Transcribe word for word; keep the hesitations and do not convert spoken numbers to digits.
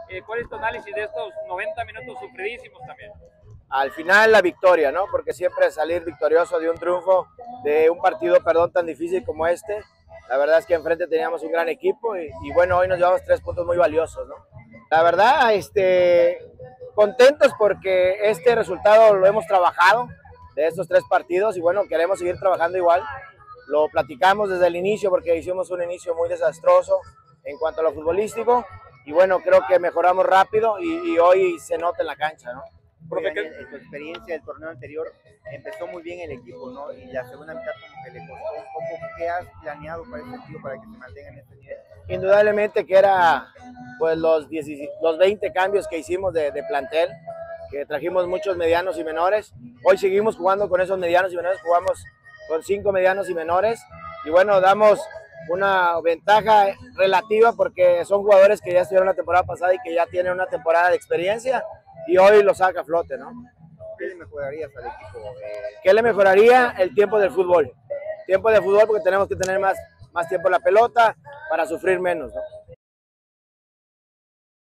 Eh, ¿Cuál es tu análisis de estos noventa minutos sufridísimos también? Al final la victoria, ¿no? Porque siempre salir victorioso de un triunfo, de un partido, perdón, tan difícil como este. La verdad es que enfrente teníamos un gran equipo y, y bueno, hoy nos llevamos tres puntos muy valiosos, ¿no? La verdad, este, contentos porque este resultado lo hemos trabajado de estos tres partidos y bueno, queremos seguir trabajando igual. Lo platicamos desde el inicio porque hicimos un inicio muy desastroso en cuanto a lo futbolístico y bueno, creo que mejoramos rápido y, y hoy se nota en la cancha, ¿no? Profe, Daniel, en tu experiencia del torneo anterior empezó muy bien el equipo, ¿no? Y la segunda mitad como que le costó un poco. ¿Qué has planeado para este partido para que se mantengan en este nivel? Indudablemente que era pues los, diez, los veinte cambios que hicimos de, de plantel, que trajimos muchos medianos y menores. Hoy seguimos jugando con esos medianos y menores, jugamos con cinco medianos y menores y bueno, damos una ventaja relativa porque son jugadores que ya estuvieron la temporada pasada y que ya tienen una temporada de experiencia y hoy lo saca a flote, ¿no? ¿Qué le mejorarías al equipo? Eh, ¿Qué le mejoraría? El tiempo del fútbol. Tiempo de fútbol porque tenemos que tener más, más tiempo en la pelota para sufrir menos, ¿no?